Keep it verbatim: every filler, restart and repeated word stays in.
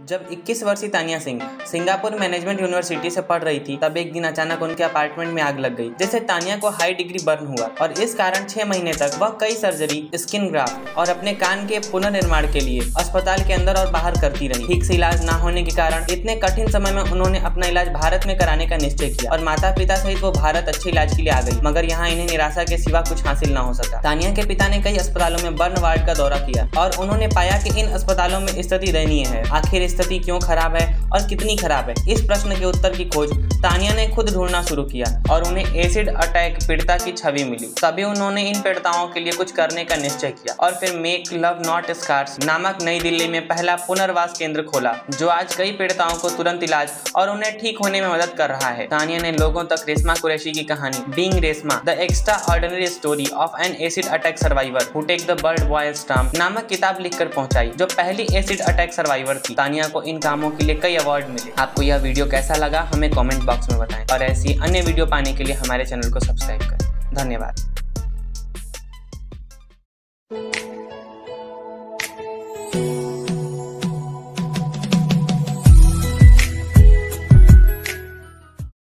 जब इक्कीस वर्षीय Tania Singh Singapore Management University से पढ़ रही थी, तब एक दिन अचानक उनके अपार्टमेंट में आग लग गई, जिससे तानिया को हाई डिग्री बर्न हुआ और इस कारण छह महीने तक वह कई सर्जरी, स्किन ग्राफ्ट और अपने कान के पुनर्निर्माण के लिए अस्पताल के अंदर और बाहर करती रही। ठीक से इलाज न होने के कारण इतने कठिन समय में उन्होंने अपना इलाज भारत में कराने का निश्चय किया और माता पिता सहित वो भारत अच्छे इलाज के लिए आ गई, मगर यहाँ इन्हें निराशा के सिवा कुछ हासिल न हो सका। तानिया के पिता ने कई अस्पतालों में बर्न वार्ड का दौरा किया और उन्होंने पाया कि इन अस्पतालों में स्थिति दयनीय है। आखिर स्थिति क्यों खराब है और कितनी खराब है, इस प्रश्न के उत्तर की खोज तानिया ने खुद ढूंढना शुरू किया और उन्हें एसिड अटैक पीड़िता की छवि मिली। तभी उन्होंने इन पीड़िताओं के लिए कुछ करने का निश्चय किया और फिर मेक लव नॉट स्कार्स नामक नई दिल्ली में पहला पुनर्वास केंद्र खोला, जो आज कई पीड़िताओं को तुरंत इलाज और उन्हें ठीक होने में मदद कर रहा है। तानिया ने लोगों तक रेशमा कुरैशी की कहानी being Reshma the extraordinary story of an acid attack survivor who took the world by storm नामक किताब लिखकर पहुंचाई, जो पहली एसिड अटैक सर्वाइवर थी। तानिया को इन कामों के लिए कई अवार्ड मिले। आपको यह वीडियो कैसा लगा हमें कमेंट बॉक्स में बताएं और ऐसी अन्य वीडियो पाने के लिए हमारे चैनल को सब्सक्राइब करें। धन्यवाद।